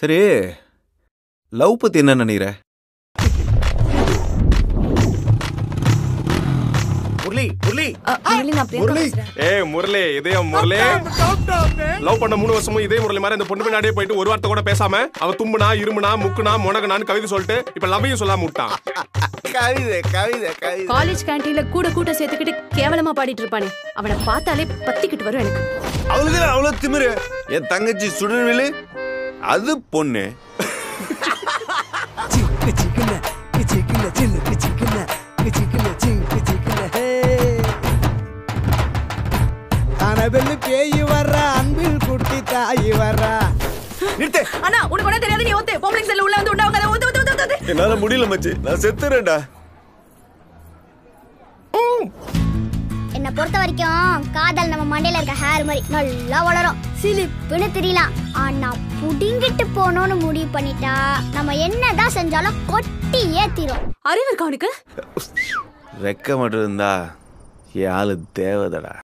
சரி, லவ் பத்தி என்ன நினைக்கிற? முரளி இதே முரளி லவ் பண்ண 3 வருஷமும் இதே முரளி மாதிரி அந்த பொண்ணு பின்னாடியே போயிட்டு ஒரு வார்த்தை கூட பேசாம அவன் தும்முனா இருமுனா முக்குனா முனகனான்னு கவிதை சொல்லிட்டு இப்ப லவ்வையும் சொல்லாம விட்டான். காலேஜ் கேண்டீன்ல கூட சேர்த்துக்கிட்டு கேவலமா பாடிட்டு இருப்பானே, அவனை பார்த்தாலே பத்திக்கிட்டு வரும் எனக்கு. அவளுக்கு அவ்வளவு திமிரு. என் தங்கச்சி சுடர்விழு அது பொண்ணு. அனபெல்லு பேய் வர்ற அன்பில் குட்டி தாய் வர்ற. நிறுத்து. அண்ணா உனக்கு ஒண்ணே தெரியாது, நீ ஓத்து பொம்பளைங்க செல்ல உள்ள வந்து உண்டாவங்க. ஓத்து. என்னால முடியல மச்சி, நான் செத்துறேன்டா. என்ன பொறுத்த வரைக்கும் காதல் நம்ம மண்டையில இருக்க ஹேர் மாதிரி நல்லா வளரும், சிலிப்புன்னு தெரியலாம். ஆனா புடிங்கிட்டு போனோம்னு முடிவு பண்ணிட்டா நம்ம என்னதான் செஞ்சாலும் கொட்டி ஏத்திரும். அறிவு இருக்கா உனக்கு? ரெக்க மட்டும் இருந்தா என் ஆளு தேவதடா.